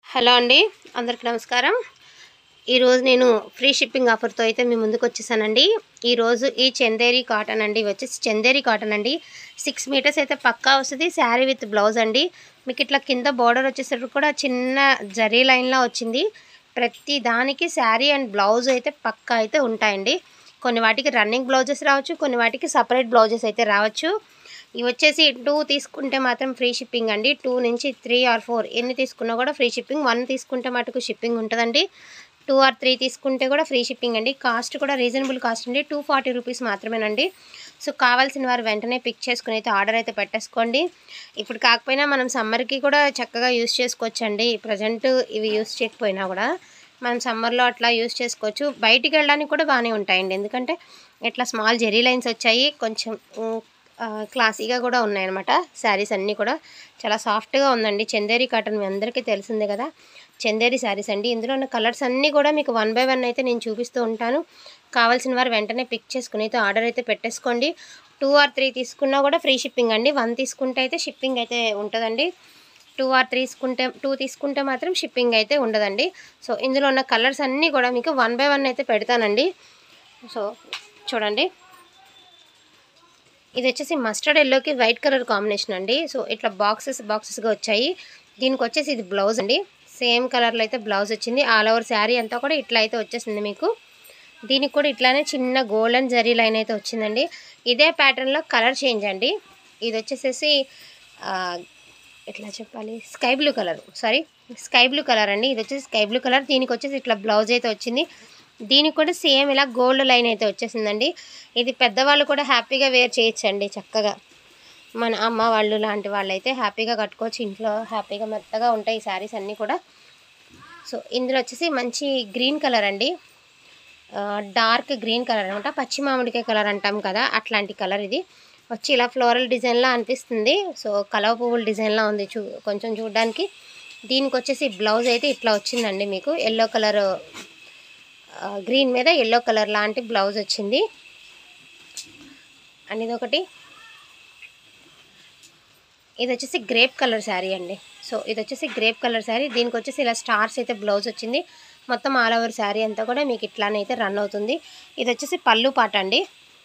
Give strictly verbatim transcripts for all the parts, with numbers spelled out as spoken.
Hello అండి, అందరికి నమస్కారం. ఈరోజు నేను ఫ్రీ షిప్పింగ్ ఆఫర్తో అయితే మీ ముందుకు వచ్చేసానండి. ఈరోజు ఈ చందేరి కాటన్ అండి, వచ్చేసి చందేరి కాటన్ అండి. సిక్స్ మీటర్స్ అయితే పక్కా వస్తుంది. శారీ విత్ బ్లౌజ్ అండి. మీకు ఇట్లా కింద బార్డర్ వచ్చేసరికి కూడా చిన్న జరీ లైన్లా వచ్చింది. ప్రతి దానికి శారీ అండ్ బ్లౌజ్ అయితే పక్కా అయితే ఉంటాయండి. కొన్ని వాటికి రన్నింగ్ బ్లౌజెస్ రావచ్చు, కొన్ని వాటికి సపరేట్ బ్లౌజెస్ అయితే రావచ్చు. ఇవి వచ్చేసి టూ తీసుకుంటే మాత్రం ఫ్రీ షిప్పింగ్ అండి. టూ నుంచి త్రీ ఆర్ ఫోర్ ఎన్ని తీసుకున్నా కూడా ఫ్రీ షిప్పింగ్. వన్ తీసుకుంటే మటుకు షిప్పింగ్ ఉంటుందండి. టూ ఆర్ త్రీ తీసుకుంటే కూడా ఫ్రీ షిప్పింగ్ అండి. కాస్ట్ కూడా రీజనబుల్ కాస్ట్ అండి, టూ ఫార్టీ రూపీస్ మాత్రమేనండి. సో కావాల్సిన వారు వెంటనే పిక్ చేసుకుని అయితే ఆర్డర్ అయితే పెట్టేసుకోండి. ఇప్పుడు కాకపోయినా మనం సమ్మర్కి కూడా చక్కగా యూస్ చేసుకోవచ్చండి. ప్రజెంట్ ఇవి యూస్ చేయకపోయినా కూడా మనం సమ్మర్లో అట్లా యూస్ చేసుకోవచ్చు. బయటికి వెళ్ళడానికి కూడా బాగానే ఉంటాయండి, ఎందుకంటే ఇట్లా స్మాల్ జెరీ లైన్స్ వచ్చాయి. కొంచెం క్లాసీగా కూడా ఉన్నాయన్నమాట. శారీస్ అన్నీ కూడా చాలా సాఫ్ట్గా ఉందండి. చందేరి కాటన్ మీ అందరికీ తెలిసిందే కదా, చందేరి శారీస్ అండి. ఇందులో ఉన్న కలర్స్ అన్నీ కూడా మీకు వన్ బై వన్ అయితే నేను చూపిస్తూ ఉంటాను. కావాల్సిన వారు వెంటనే పిక్ చేసుకుని అయితే ఆర్డర్ అయితే పెట్టేసుకోండి. టూ ఆర్ త్రీ తీసుకున్నా కూడా ఫ్రీ షిప్పింగ్ అండి. వన్ తీసుకుంటే అయితే షిప్పింగ్ అయితే ఉంటుందండి. టూ ఆర్ త్రీ తీసుకుంటే టూ తీసుకుంటే మాత్రం షిప్పింగ్ అయితే ఉండదండి. సో ఇందులో ఉన్న కలర్స్ అన్నీ కూడా మీకు వన్ బై వన్ అయితే పెడతానండి. సో చూడండి, ఇది వచ్చేసి మస్టర్డ్ ఎల్లోకి వైట్ కలర్ కాంబినేషన్ అండి. సో ఇట్లా బాక్సెస్ బాక్సెస్గా వచ్చాయి. దీనికి వచ్చేసి ఇది బ్లౌజ్ అండి. సేమ్ కలర్లో అయితే బ్లౌజ్ వచ్చింది. ఆల్ ఓవర్ శారీ అంతా కూడా ఇట్లా అయితే వచ్చేసింది మీకు. దీనికి కూడా ఇట్లానే చిన్న గోల్డెన్ జరీ లైన్ అయితే వచ్చిందండి. ఇదే ప్యాటర్న్లో కలర్ చేంజ్ అండి. ఇది వచ్చేసేసి ఎట్లా చెప్పాలి, sky blue colour, sorry sky blue colour అండి. ఇది వచ్చేసి స్కై బ్లూ కలర్. దీనికి వచ్చేసి ఇట్లా బ్లౌజ్ అయితే వచ్చింది. దీనికి కూడా సేమ్ ఇలా గోల్డ్ లైన్ అయితే వచ్చేసిందండి. ఇది పెద్దవాళ్ళు కూడా హ్యాపీగా వేర్ చేయొచ్చండి. చక్కగా మన అమ్మ వాళ్ళు లాంటి వాళ్ళు అయితే హ్యాపీగా కట్టుకోవచ్చు. ఇంట్లో హ్యాపీగా మెత్తగా ఉంటాయి ఈ శారీస్ అన్నీ కూడా. సో ఇందులో వచ్చేసి మంచి గ్రీన్ కలర్ అండి, డార్క్ గ్రీన్ కలర్ అనమాట. పచ్చి మామిడికాయ కలర్ అంటాం కదా, అట్లాంటి కలర్. ఇది వచ్చి ఇలా ఫ్లోరల్ డిజైన్లా అనిపిస్తుంది. సో కలవ పువ్వుల డిజైన్లా ఉంది చూ కొంచెం చూడడానికి. దీనికి వచ్చేసి బ్లౌజ్ అయితే ఇట్లా వచ్చిందండి మీకు. ఎల్లో కలర్ గ్రీన్ మీద ఎల్లో కలర్ లాంటి బ్లౌజ్ వచ్చింది. అండ్ ఇదొకటి, ఇది వచ్చేసి గ్రేప్ కలర్ శారీ అండి. సో ఇది వచ్చేసి గ్రేప్ కలర్ శారీ. దీనికి వచ్చేసి ఇలా స్టార్స్ అయితే బ్లౌజ్ వచ్చింది. మొత్తం ఆల్ ఓవర్ శారీ అంతా కూడా మీకు ఇట్లానే అయితే రన్ అవుతుంది. ఇది వచ్చేసి పళ్ళు పాట అండి.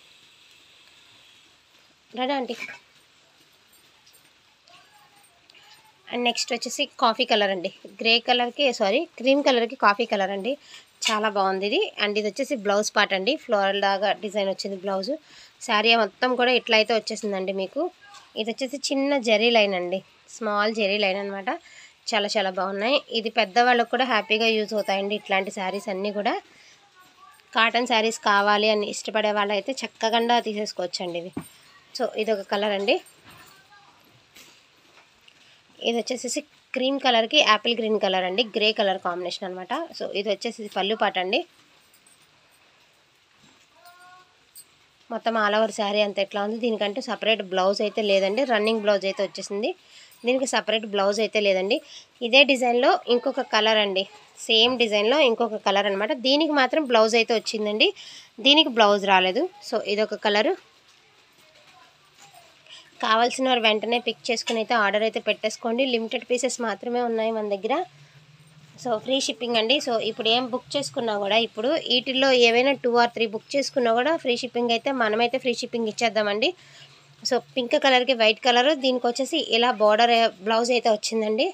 రెడీ అండి. అండ్ నెక్స్ట్ వచ్చేసి కాఫీ కలర్ అండి. గ్రే కలర్కి సారీ క్రీమ్ కలర్కి కాఫీ కలర్ అండి. చాలా బాగుంది ఇది. అండ్ ఇది వచ్చేసి బ్లౌజ్ పార్ట్ అండి. ఫ్లోరల్ లాగా డిజైన్ వచ్చింది బ్లౌజు. శారీ మొత్తం కూడా ఇట్లా అయితే వచ్చేసిందండి మీకు. ఇది వచ్చేసి చిన్న జెరీ లైన్ అండి, స్మాల్ జెరీ లైన్ అనమాట. చాలా చాలా బాగున్నాయి. ఇది పెద్దవాళ్ళకు కూడా హ్యాపీగా యూజ్ అవుతాయండి ఇట్లాంటి శారీస్ అన్నీ కూడా. కాటన్ శారీస్ కావాలి అని ఇష్టపడే వాళ్ళు అయితే చక్కగా తీసేసుకోవచ్చండి ఇవి. సో ఇది ఒక కలర్ అండి. ఇది వచ్చేసి క్రీమ్ కలర్కి యాపిల్ గ్రీన్ కలర్ అండి, గ్రే కలర్ కాంబినేషన్ అనమాట. సో ఇది వచ్చేసి పళ్ళు పాట అండి. మొత్తం ఆల్ ఓవర్ శారీ అంతా ఎట్లా ఉంది. దీనికంటే సపరేట్ బ్లౌజ్ అయితే లేదండి, రన్నింగ్ బ్లౌజ్ అయితే వచ్చేసింది. దీనికి సపరేట్ బ్లౌజ్ అయితే లేదండి. ఇదే డిజైన్లో ఇంకొక కలర్ అండి, సేమ్ డిజైన్లో ఇంకొక కలర్ అనమాట. దీనికి మాత్రం బ్లౌజ్ అయితే వచ్చిందండి, దీనికి బ్లౌజ్ రాలేదు. సో ఇదొక కలరు. కావాల్సిన వారు వెంటనే పిక్ చేసుకుని అయితే ఆర్డర్ అయితే పెట్టేసుకోండి. లిమిటెడ్ పీసెస్ మాత్రమే ఉన్నాయి మన దగ్గర. సో ఫ్రీ షిప్పింగ్ అండి. సో ఇప్పుడు ఏం బుక్ చేసుకున్నా కూడా, ఇప్పుడు వీటిల్లో ఏవైనా టూ ఆర్ త్రీ బుక్ చేసుకున్నా కూడా ఫ్రీ షిప్పింగ్ అయితే మనమైతే ఫ్రీ షిప్పింగ్ ఇచ్చేద్దామండి. సో పింక్ కలర్కి వైట్ కలర్, దీనికి వచ్చేసి ఇలా బార్డర్ బ్లౌజ్ అయితే వచ్చిందండి.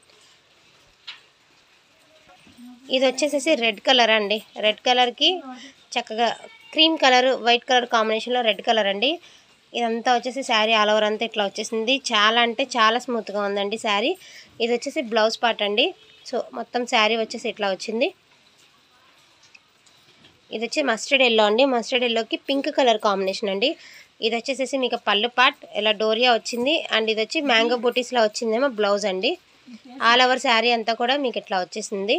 ఇది వచ్చేసేసి రెడ్ కలర్ అండి. రెడ్ కలర్కి చక్కగా క్రీమ్ కలర్ వైట్ కలర్ కాంబినేషన్లో రెడ్ కలర్ అండి. ఇదంతా వచ్చేసి శారీ ఆల్ ఓవర్ అంతా ఇట్లా వచ్చేసింది. చాలా అంటే చాలా స్మూత్గా ఉందండి శారీ. ఇది వచ్చేసి బ్లౌజ్ పార్ట్ అండి. సో మొత్తం శారీ వచ్చేసి ఇట్లా వచ్చింది. ఇది వచ్చి మస్టర్డ్ ఎల్లో అండి. మస్టర్డ్ ఎల్లోకి పింక్ కలర్ కాంబినేషన్ అండి. ఇది వచ్చేసేసి మీకు పళ్ళు పార్ట్ ఇలా డోరియా వచ్చింది. అండ్ ఇది వచ్చి మ్యాంగో బూటీస్లో వచ్చిందేమో బ్లౌజ్ అండి. ఆల్ ఓవర్ శారీ అంతా కూడా మీకు ఇట్లా వచ్చేసింది.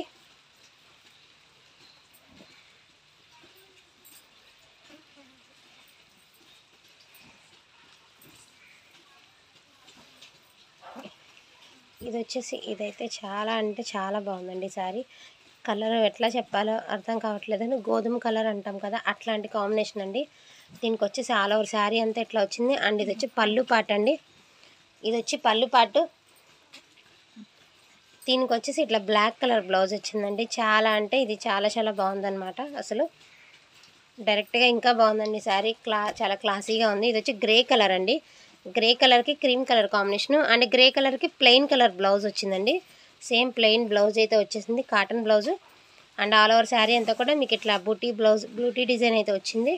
ఇది వచ్చేసి ఇదైతే చాలా అంటే చాలా బాగుందండి శారీ. కలర్ ఎట్లా చెప్పాలో అర్థం కావట్లేదు, గోధుమ కలర్ అంటాం కదా, అట్లాంటి కాంబినేషన్ అండి. దీనికి వచ్చేసి ఆల్ ఓవర్ శారీ అంతా ఇట్లా వచ్చింది. అండ్ ఇది వచ్చి పళ్ళు పాట అండి. ఇది వచ్చి పళ్ళు పాటు దీనికి వచ్చేసి ఇట్లా బ్లాక్ కలర్ బ్లౌజ్ వచ్చిందండి. చాలా అంటే ఇది చాలా చాలా బాగుందన్నమాట. అసలు డైరెక్ట్గా ఇంకా బాగుందండి శారీ. క్లా చాలా క్లాసీగా ఉంది. ఇది వచ్చి గ్రే కలర్ అండి. గ్రే కలర్కి cream colour combination and grey కలర్కి ప్లెయిన్ కలర్ బ్లౌజ్ వచ్చిందండి. సేమ్ ప్లెయిన్ బ్లౌజ్ అయితే వచ్చేసింది, cotton blouse. And all over sari అంతా కూడా మీకు ఇట్లా బూటీ బ్లౌజ్ బ్యూటీ డిజైన్ అయితే వచ్చింది.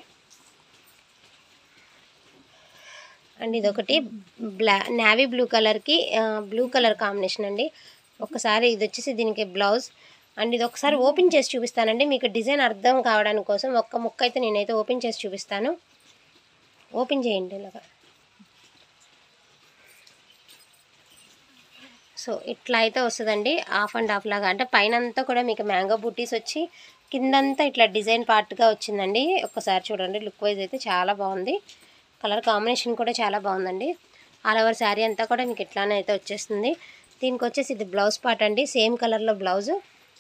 అండ్ ఇదొకటి బ్లా నావీ బ్లూ కలర్కి బ్లూ కలర్ కాంబినేషన్ అండి. ఒకసారి ఇది వచ్చేసి దీనికి బ్లౌజ్. అండ్ ఇది ఒకసారి ఓపెన్ చేసి చూపిస్తానండి మీకు డిజైన్ అర్థం కావడానికి కోసం. ఒక్క ముక్క అయితే నేనైతే ఓపెన్ చేసి చూపిస్తాను. ఓపెన్ చేయండి ఇలాగా. సో ఇట్లా అయితే వస్తుందండి, హాఫ్ అండ్ హాఫ్ లాగా. అంటే పైన అంతా కూడా మీకు మ్యాంగో బూటీస్ వచ్చి కిందంతా ఇట్లా డిజైన్ పార్ట్గా వచ్చిందండి. ఒక్కసారి చూడండి, లుక్ వైజ్ అయితే చాలా బాగుంది. కలర్ కాంబినేషన్ కూడా చాలా బాగుందండి. ఆల్ ఓవర్ శారీ అంతా కూడా మీకు ఇట్లానే అయితే వచ్చేస్తుంది. దీనికి వచ్చేసి ఇది బ్లౌజ్ పార్ట్ అండి, సేమ్ కలర్లో బ్లౌజు.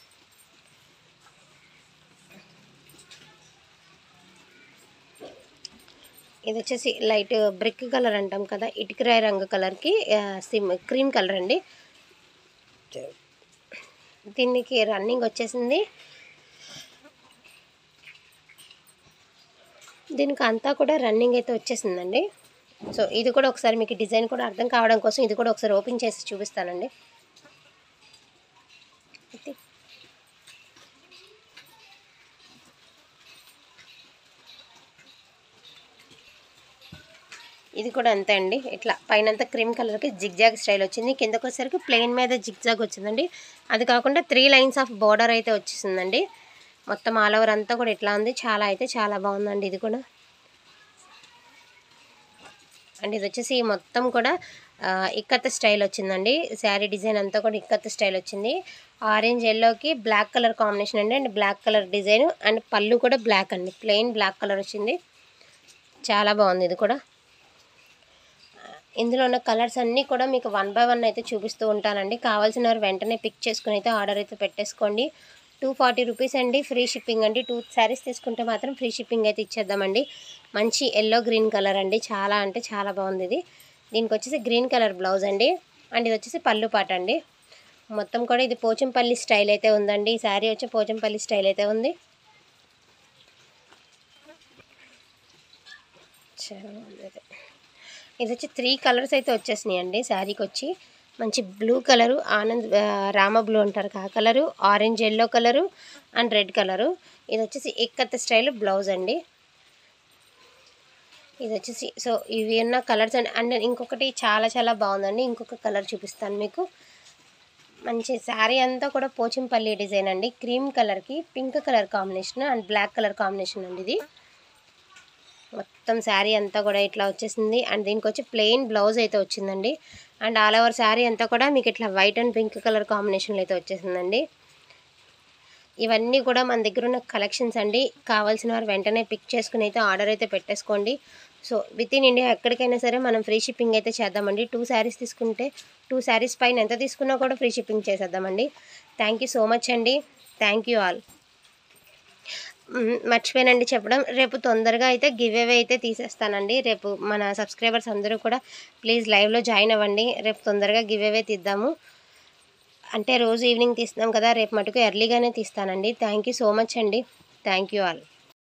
ఇది వచ్చేసి లైట్ బ్రిక్ కలర్ అంటాం కదా, ఇటుకరాయి రంగు కలర్కి సిమ్ క్రీమ్ కలర్ అండి. దీనికి రన్నింగ్ వచ్చేసింది. దీనికి అంతా కూడా రన్నింగ్ అయితే వచ్చేసిందండి. సో ఇది కూడా ఒకసారి మీకు డిజైన్ కూడా అర్థం కావడం కోసం ఇది కూడా ఒకసారి ఓపెన్ చేసి చూపిస్తానండి. ఇది కూడా అంతే అండి. ఇట్లా పైనంతా క్రీమ్ కలర్కి జిగ్జాగ్ స్టైల్ వచ్చింది, కిందకు వచ్చేసరికి ప్లెయిన్ మీద జిగ్జాగ్ వచ్చిందండి. అది కాకుండా త్రీ లైన్స్ ఆఫ్ బోర్డర్ అయితే వచ్చేసిందండి. మొత్తం ఆల్ ఓవర్ అంతా కూడా ఇట్లా ఉంది. చాలా అయితే చాలా బాగుందండి ఇది కూడా. అండ్ ఇది వచ్చేసి మొత్తం కూడా ఇక్కత్ స్టైల్ వచ్చిందండి. శారీ డిజైన్ అంతా కూడా ఇక్కత్ స్టైల్ వచ్చింది. ఆరెంజ్ ఎల్లోకి బ్లాక్ కలర్ కాంబినేషన్ అండి. And black colour design and పళ్ళు కూడా బ్లాక్ అండి, ప్లెయిన్ బ్లాక్ కలర్ వచ్చింది. చాలా బాగుంది ఇది కూడా. ఇందులో ఉన్న కలర్స్ అన్నీ కూడా మీకు వన్ బై వన్ అయితే చూపిస్తూ ఉంటానండి. కావాల్సిన వారు వెంటనే పిక్ చేసుకుని అయితే ఆర్డర్ అయితే పెట్టేసుకోండి. టూ ఫార్టీ రూపీస్ అండి, ఫ్రీ షిప్పింగ్ అండి. టూ శారీస్ తీసుకుంటే మాత్రం ఫ్రీ షిప్పింగ్ అయితే ఇచ్చేద్దామండి. మంచి ఎల్లో గ్రీన్ కలర్ అండి, చాలా అంటే చాలా బాగుంది ఇది. దీనికి వచ్చేసి గ్రీన్ కలర్ బ్లౌజ్ అండి. అండ్ ఇది వచ్చేసి పళ్ళు పాట అండి. మొత్తం కూడా ఇది పోచంపల్లి స్టైల్ అయితే ఉందండి. ఈ శారీ వచ్చి పోచంపల్లి స్టైల్ అయితే ఉంది. చాలా బాగుంది. ఇది వచ్చి త్రీ కలర్స్ అయితే వచ్చేసినాయి అండి శారీకి వచ్చి. మంచి blue colour, Anand Rama blue అంటారు ఆ colour, orange yellow colour and red colour. ఇది వచ్చేసి ఇక్కత్ స్టైల్ బ్లౌజ్ అండి. ఇది వచ్చేసి సో ఇవి ఉన్న కలర్స్ అండి. అండ్ ఇంకొకటి చాలా చాలా బాగుందండి, ఇంకొక కలర్ చూపిస్తాను మీకు. మంచి శారీ అంతా కూడా పోచంపల్లి డిజైన్ అండి. క్రీమ్ కలర్కి pink colour combination and black colour combination అండి ఇది. మొత్తం శారీ అంతా కూడా ఇట్లా వచ్చేసింది. అండ్ దీనికి వచ్చి ప్లెయిన్ బ్లౌజ్ అయితే వచ్చిందండి. అండ్ ఆల్ ఓవర్ శారీ అంతా కూడా మీకు ఇట్లా వైట్ అండ్ పింక్ కలర్ కాంబినేషన్లో అయితే వచ్చేసిందండి. ఇవన్నీ కూడా మన దగ్గర ఉన్న కలెక్షన్స్ అండి. కావాల్సిన వారు వెంటనే పిక్ చేసుకుని అయితే ఆర్డర్ అయితే పెట్టేసుకోండి. సో విత్ ఇన్ ఇండియా ఎక్కడికైనా సరే మనం ఫ్రీ షిప్పింగ్ అయితే చేద్దామండి. టూ శారీస్ తీసుకుంటే టూ శారీస్ పైన ఎంత తీసుకున్నా కూడా ఫ్రీ షిప్పింగ్ చేసేద్దామండి. థ్యాంక్ యూ సో మచ్ అండి. Thank you all. మర్చిపోయానండి చెప్పడం, రేపు తొందరగా అయితే గివ్ అవే అయితే తీసేస్తానండి. రేపు మన సబ్స్క్రైబర్స్ అందరూ కూడా ప్లీజ్ లైవ్లో జాయిన్ అవ్వండి. రేపు తొందరగా గివ్ అవే తీద్దాము. అంటే రోజు ఈవినింగ్ తీస్తున్నాం కదా, రేపు మటుకు ఎర్లీగానే తీస్తానండి. థ్యాంక్ యూ సో మచ్ అండి. Thank you all.